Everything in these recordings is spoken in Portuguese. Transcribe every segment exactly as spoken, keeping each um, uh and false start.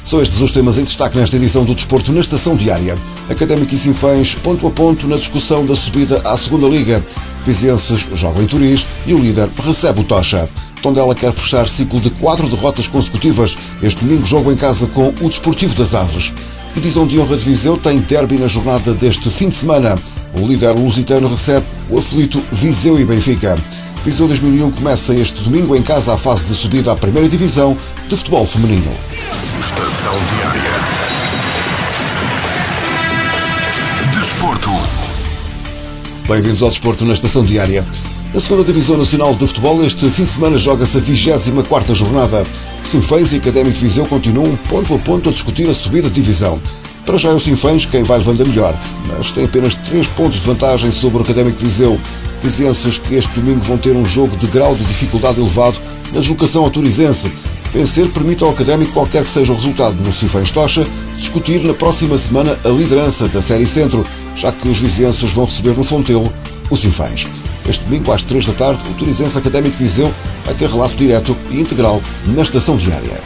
São estes os temas em destaque nesta edição do Desporto na Estação Diária. Académico e Sinfãs ponto a ponto na discussão da subida à segunda Liga. Vizienses jogam em Turiz e o líder recebe o Tocha. Tondela quer fechar ciclo de quatro derrotas consecutivas. Este domingo jogo em casa com o Desportivo das Aves. Divisão de honra de Viseu tem derby na jornada deste fim de semana. O líder lusitano recebe o aflito Viseu e Benfica. Viseu dois mil e um começa este domingo em casa a fase de subida à primeira divisão de futebol feminino. Estação Diária. Desporto. Bem-vindos ao Desporto na Estação Diária. Na segunda Divisão Nacional de Futebol, este fim de semana joga-se a vigésima quarta jornada. Sinfãs e Académico de Viseu continuam ponto a ponto a discutir a subida de divisão. Para já é o Sinfãs quem vai levando a melhor, mas tem apenas três pontos de vantagem sobre o Académico de Viseu. Vizienses que este domingo vão ter um jogo de grau de dificuldade elevado na deslocação ao Turizense. Vencer permite ao Académico, qualquer que seja o resultado no Sinfãs Tocha, discutir na próxima semana a liderança da Série Centro, já que os vizienses vão receber no Fontelo o Sinfãs. Este domingo, às três da tarde, o Turizense Académico de Viseu vai ter relato direto e integral na Estação Diária.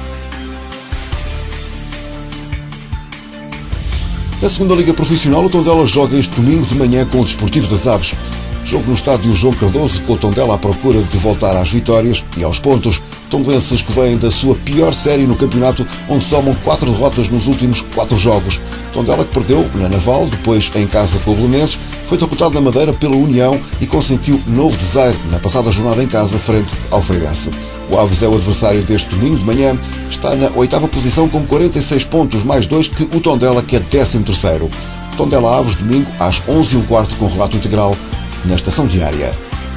Na segunda Liga Profissional, o Tondela joga este domingo de manhã com o Desportivo das Aves. Jogo no estádio João Cardoso, com o Tondela à procura de voltar às vitórias e aos pontos. Tondelenses que vêm da sua pior série no campeonato, onde somam quatro derrotas nos últimos quatro jogos. Tondela que perdeu na Naval, depois em casa com o Belenenses, foi derrotado na Madeira pela União e consentiu novo desaire na passada jornada em casa frente ao Feirense. O Aves é o adversário deste domingo de manhã, está na oitava posição com quarenta e seis pontos, mais dois que o Tondela, que é décimo terceiro. Tondela Aves, domingo às onze e um quarto com relato integral na Estação Diária.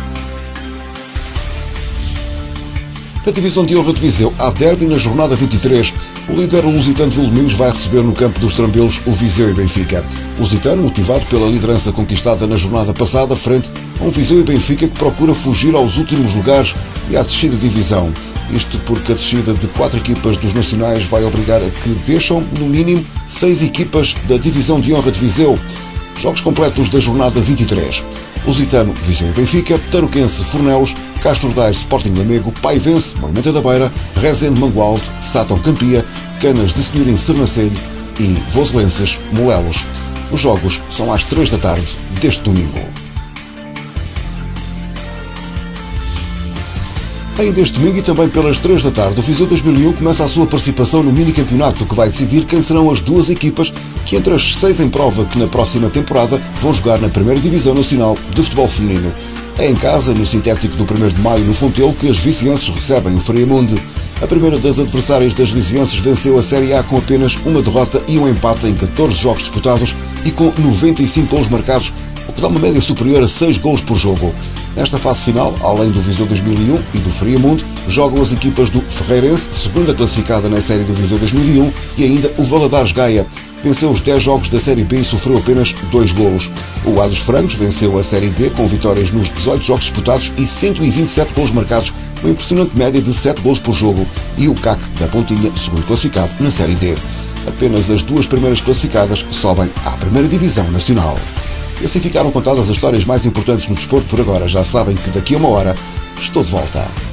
Na Divisão de Honra de Viseu, há derby na jornada vinte e três. O líder lusitano Vilmoinhos vai receber no campo dos Trambelos o Viseu e Benfica. O lusitano, motivado pela liderança conquistada na jornada passada, frente a um Viseu e Benfica que procura fugir aos últimos lugares e à descida de divisão. Isto porque a descida de quatro equipas dos nacionais vai obrigar a que deixam, no mínimo, seis equipas da Divisão de Honra de Viseu. Jogos completos da jornada vinte e três. Lusitano, Viseu e Benfica, Tarouquense, Fornelos, Castro Daire, Sporting Lamego, Paivense, Moimenta da Beira, Rezende, Mangualde, Sátão Campia, Canas de Senhorim, Sernancelho e Voselenses, Molelos. Os jogos são às três da tarde deste domingo. Ainda este domingo e também pelas três da tarde, o Viseu dois mil e um começa a sua participação no mini-campeonato que vai decidir quem serão as duas equipas que entre as seis em prova que na próxima temporada vão jogar na primeira Divisão Nacional de Futebol Feminino. É em casa, no sintético do primeiro de maio, no Fontelo, que as vizienses recebem o Friamundo. A primeira das adversárias das vizienses venceu a Série A com apenas uma derrota e um empate em catorze jogos disputados e com noventa e cinco golos marcados, o que dá uma média superior a seis golos por jogo. Nesta fase final, além do Viseu dois mil e um e do Friamundo, jogam as equipas do Ferreirense, segunda classificada na série do Viseu dois mil e um, e ainda o Valadares Gaia. Venceu os dez jogos da Série B e sofreu apenas dois golos. O A dos Francos venceu a Série D com vitórias nos dezoito jogos disputados e cento e vinte e sete golos marcados, uma impressionante média de sete golos por jogo. E o C A C da Pontinha, segundo classificado na Série D. Apenas as duas primeiras classificadas sobem à primeira Divisão Nacional. E assim ficaram contadas as histórias mais importantes no desporto por agora. Já sabem que daqui a uma hora estou de volta.